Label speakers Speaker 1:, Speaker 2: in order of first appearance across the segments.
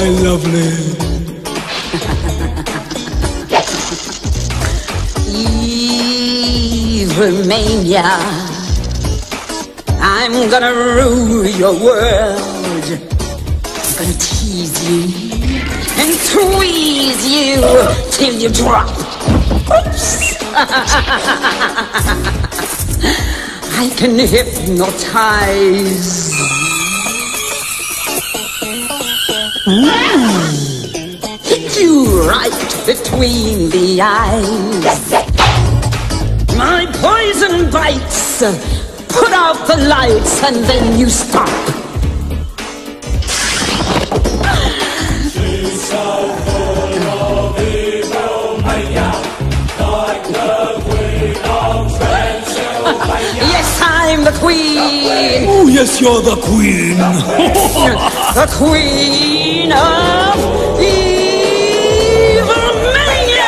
Speaker 1: my lovely.
Speaker 2: Evilmania, I'm gonna rule your world. I'm gonna tease you and tweeze you till you drop. Oops. I can hypnotize. Hit you right between the eyes. My poison bites, put out the lights and then you stop.
Speaker 3: She's so full of Evilmania, like the Queen of Transylvania.
Speaker 2: Yes, I'm the queen.
Speaker 1: Oh, yes, you're the queen.
Speaker 2: The queen of Evilmania.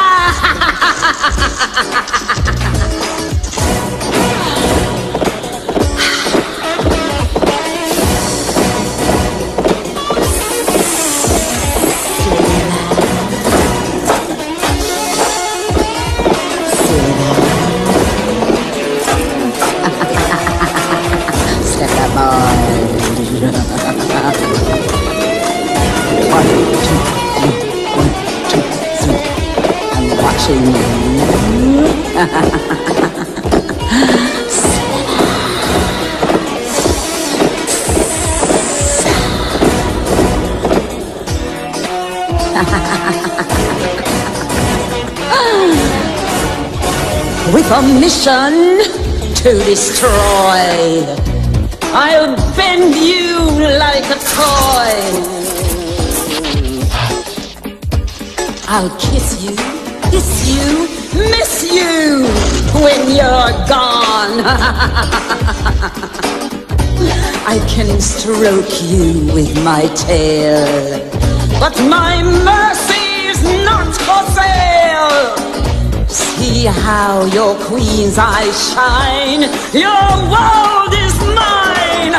Speaker 2: I'm watching you. With a mission to destroy, I'll bend you like a toy. I'll kiss you, miss you when you're gone. I can stroke you with my tail, but my mercy's not for sale. See how your queen's eyes shine, your world is mine.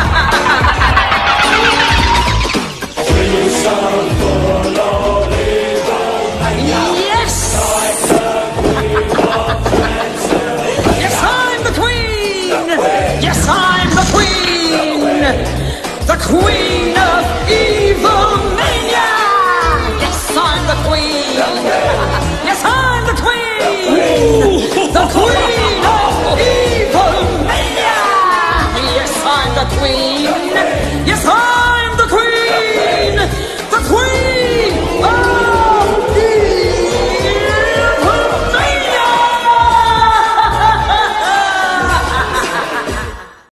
Speaker 3: She's so full of Evilmania,
Speaker 2: Yes,
Speaker 3: like the Queen of Transylvania.
Speaker 2: yes, I'm the queen. Yes, I'm the queen. The queen of Evilmania. Yes, I'm the queen. Yes, I'm the queen. The queen of Evilmania. Yes, I'm the queen.